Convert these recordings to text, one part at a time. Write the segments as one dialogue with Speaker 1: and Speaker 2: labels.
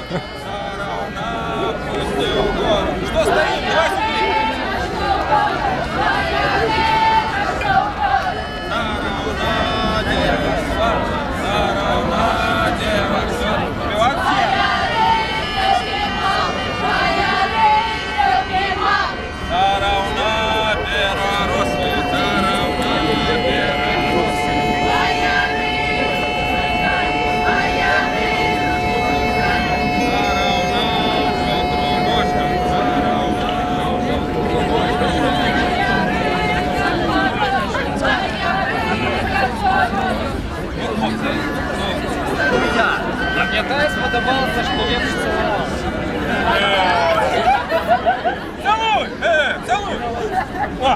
Speaker 1: Что стоит? Давай сюда!
Speaker 2: Мне сподобалося, що ліпше целував.
Speaker 1: Целуй! Целуй! О!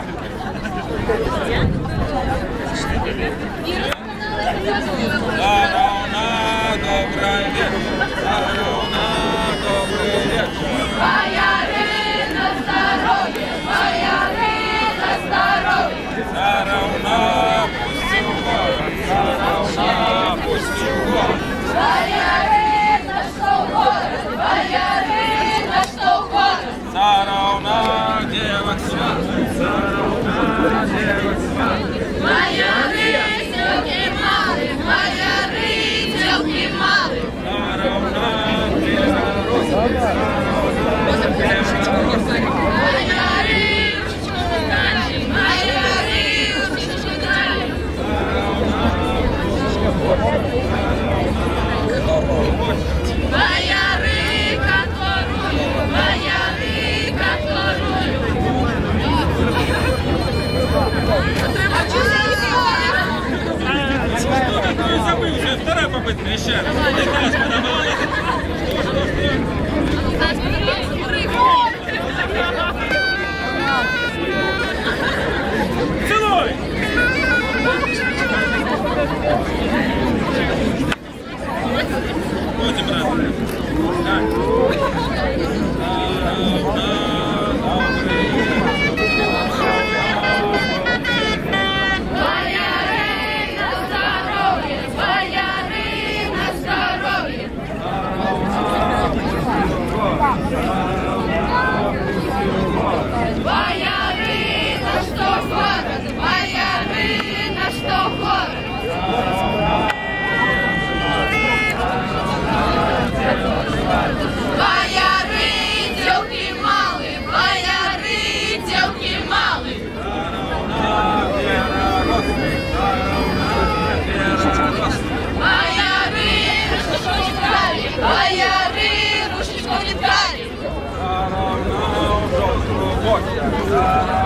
Speaker 1: Заравна, добрый вечер! Заравна, добрый вечер!
Speaker 3: Боярина, здоровье! Боярина, здоровье!
Speaker 1: Заравна, пусти в город! Заравна, пусти в город!
Speaker 3: Боярина, что в город! Боярина, что в город!
Speaker 1: Заравна, девок свят! Заравна, девок свят!
Speaker 3: Моя рыцелки малы, моя рыцелки малы.
Speaker 1: Заравна, девок свят!
Speaker 3: Моя рыбочка дали, моя рыбочка дали. Моя рыка торую, моя рыка торую.
Speaker 1: Что такое забыл? Уже вторая попытка еще. Целуй! Пойдем, брат.
Speaker 3: Боярина, здоровье, боярина, здоровье. Боярина, что город, боярина, что город. Бояры, телки малы, бояры, телки малы. Бояры, рушечку не ткали, бояры, рушечку не ткали.
Speaker 1: Заравна,